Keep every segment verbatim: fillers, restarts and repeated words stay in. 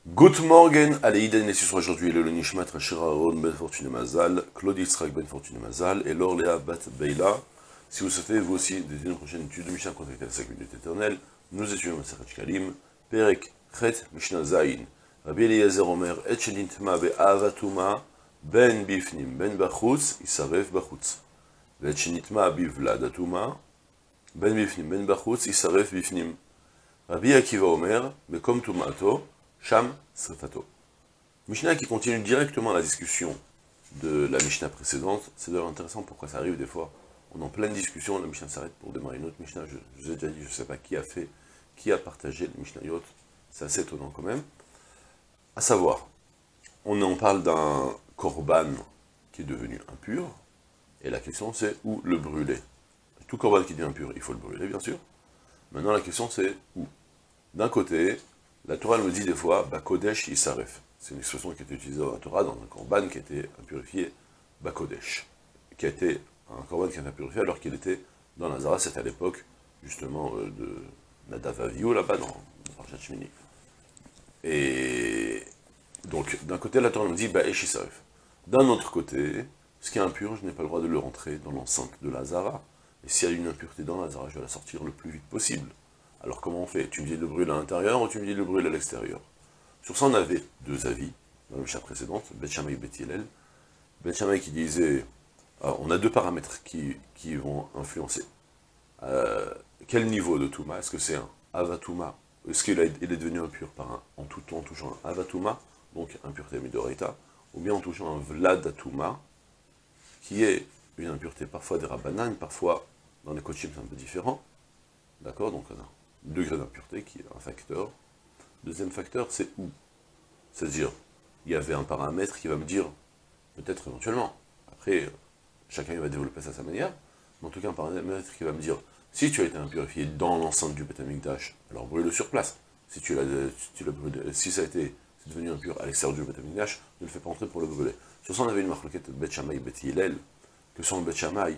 Good morgen, allez, Iden, et sur aujourd'hui, le Nishmat, Rachir Aaron, Ben Fortune Mazal, Claude Yitzhak, Ben Fortune Mazal, et Laure Léa Bat Beila. Si vous souhaitez, vous aussi, dédier une prochaine étude de Mishnah, contactez la cinq minutes éternelles, nous étudions Masachat Shkalim, Perek, Chet, Mishnah Zayin, Rabbi Eliezer Omer, Et Shenitma Be'avatuma, Ben Bifnim, Ben Bachutz, Isaref Bachutz, Et Shenitma Bivladatuma, Ben Bifnim, Ben Bachutz, Isaref Bifnim, Rabbi Akiva Omer, Bekom Tumato, Sham Srefato. Mishnah qui continue directement la discussion de la Mishnah précédente. C'est d'ailleurs intéressant pourquoi ça arrive des fois. On est en pleine discussion, la Mishnah s'arrête pour démarrer une autre Mishnah. Je, je vous ai déjà dit, je ne sais pas qui a fait, qui a partagé le Mishnayot. C'est assez étonnant quand même. À savoir, on en parle d'un korban qui est devenu impur. Et la question c'est où le brûler. Tout korban qui devient impur, il faut le brûler bien sûr. Maintenant la question c'est où. D'un côté, la Torah nous dit des fois, Bakodesh Yisaref. C'est une expression qui a été utilisée dans la Torah, dans un korban qui a été impurifié, Bakodesh. Qui a été un korban qui a été impurifié alors qu'il était dans la Zara, c'était à l'époque, justement, euh, de Nadav Avihu, là-bas, dans le Parashat Shmini. Et donc, d'un côté, la Torah nous dit, Baesh Yisaref. D'un autre côté, ce qui est impur, je n'ai pas le droit de le rentrer dans l'enceinte de la Zara. Et s'il y a une impureté dans la Zara, je vais la sortir le plus vite possible. Alors comment on fait? Tu me dis de le brûler à l'intérieur ou tu me dis de le brûler à l'extérieur? Sur ça, on avait deux avis dans la Mishnah précédente, Bet Shammai et Bet Hillel. Bet Shammai qui disait, alors, on a deux paramètres qui, qui vont influencer. Euh, quel niveau de Touma? Est-ce que c'est un Avatuma? Est-ce qu'il est devenu impur par un, en, tout, en touchant un Avatuma, donc impureté Midoraita, ou bien en touchant un Vladatuma, qui est une impureté parfois des Rabbanan, parfois dans les Kochim c'est un peu différent. D'accord? Donc on a degré d'impureté qui est un facteur. Deuxième facteur, c'est où. C'est-à-dire, il y avait un paramètre qui va me dire, peut-être éventuellement, après, chacun va développer ça à sa manière, mais en tout cas un paramètre qui va me dire, si tu as été impurifié dans l'enceinte du Beth Amikdash, alors brûle-le sur place. Si tu l'as si tu l'as brûlé, si ça a été c'est devenu impur à l'extérieur du Beth Amikdash, ne le fais pas entrer pour le brûler. Sur ça, on avait une marloquette Bet Shammai et Bet Hillel, que sans le Bet Shammai,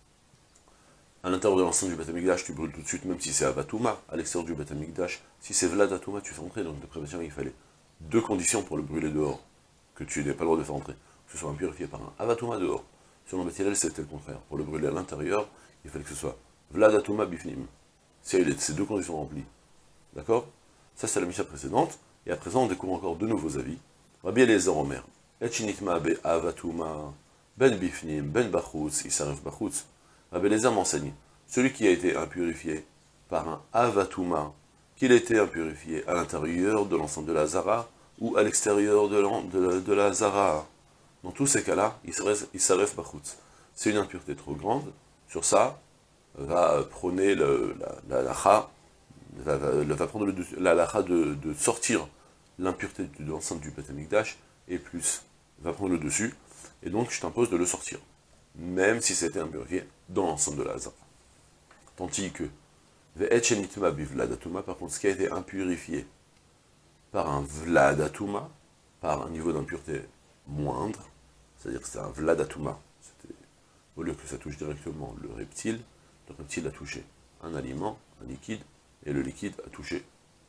à l'intérieur de l'enceinte du Beth Amikdash, tu brûles tout de suite, même si c'est Avatuma. À l'extérieur du Beth Amikdash, si c'est Vladatuma, tu fais entrer. Donc, d'après Beth Shammai, il fallait deux conditions pour le brûler dehors, que tu n'aies pas le droit de faire entrer. Que ce soit impurifié par un Avatuma dehors. Selon Beth Hillel, c'était le contraire. Pour le brûler à l'intérieur, il fallait que ce soit Vladatuma Bifnim. Si il y a ces deux conditions remplies. D'accord? Ça, c'est la Mishnah précédente. Et à présent, on découvre encore de nouveaux avis. Rabbi Eliezer Omer, Et Shenitma Be Avatuma, Ben Bifnim, Ben Bachutz, Isaref Bachutz. Rabbi Eliezer m'enseigne, celui qui a été impurifié par un Avatuma, qu'il était impurifié à l'intérieur de l'ensemble de la Zara, ou à l'extérieur de, de, de la Zara. Dans tous ces cas-là, il s'arrête Bachutz. C'est une impureté trop grande, sur ça, va prôner le, la, la, la, va, va, va prendre le, la lacha de, de sortir l'impureté de l'enceinte du Beth Amikdash, et plus, va prendre le dessus, et donc je t'impose de le sortir. Même si c'était impurifié dans l'ensemble de la Zara. Tandis que, par contre, ce qui a été impurifié par un Vladatuma, par un niveau d'impureté moindre, c'est-à-dire que c'est un Vladatuma, au lieu que ça touche directement le reptile, le reptile a touché un aliment, un liquide, et le liquide a touché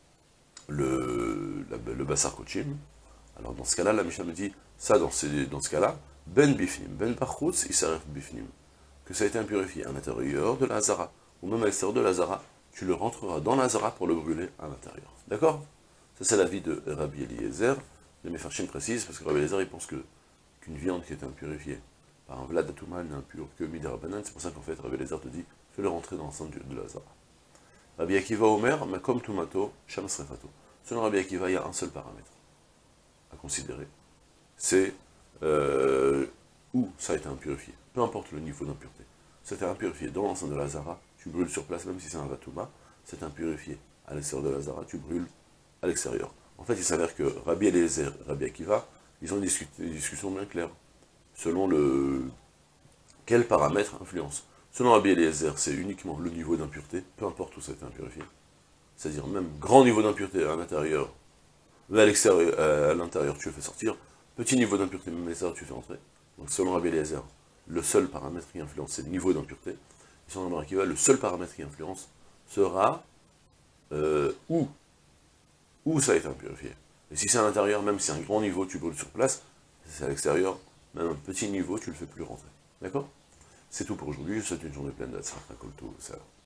le, la, le Bassar Kochim. Alors dans ce cas-là, la Mishnah me dit, ça dans, ces, dans ce cas-là, Ben Bifnim, Ben Bachutz, Isaref Bifnim, que ça a été impurifié à l'intérieur de la Zara, ou même à l'extérieur de la Zara, tu le rentreras dans la Zara pour le brûler à l'intérieur. D'accord? Ça c'est l'avis de Rabbi Eliezer, les Mefarshim précise, parce que Rabbi Eliezer il pense que qu'une viande qui est impurifiée par un Vladatuma n'est impure que Midar Banan, c'est pour ça qu'en fait Rabbi Eliezer te dit, fais-le rentrer dans l'enceinte de la Zara. Rabbi Akiva Omer, Makom Tumato, Sham Srefato. Selon Rabbi Akiva, il y a un seul paramètre à considérer, c'est Euh, où ça a été impurifié, peu importe le niveau d'impureté. C'était impurifié dans l'enceinte de la Zara, tu brûles sur place, même si c'est un Vatuma. C'est impurifié à l'extérieur de la Zara, tu brûles à l'extérieur. En fait, il s'avère que Rabbi Eliezer et Rabbi Akiva, ils ont une, discu une discussion bien claire, selon le... quel paramètre influence. Selon Rabbi Eliezer, c'est uniquement le niveau d'impureté, peu importe où ça a été impurifié. C'est-à-dire même grand niveau d'impureté à l'intérieur, à l'extérieur, à l'intérieur, tu le fais sortir. Petit niveau d'impureté, même les tu fais entrer. Donc selon Rabbi Eliezer, le seul paramètre qui influence, c'est le niveau d'impureté. Et selon Rabbi Akiva, le seul paramètre qui influence sera euh, où, où ça a été impurifié. Et si c'est à l'intérieur, même si c'est un grand niveau, tu brûles sur place, si c'est à l'extérieur, même un petit niveau, tu le fais plus rentrer. D'accord? C'est tout pour aujourd'hui, je vous souhaite une journée pleine d'Atzrach Kolto, ça.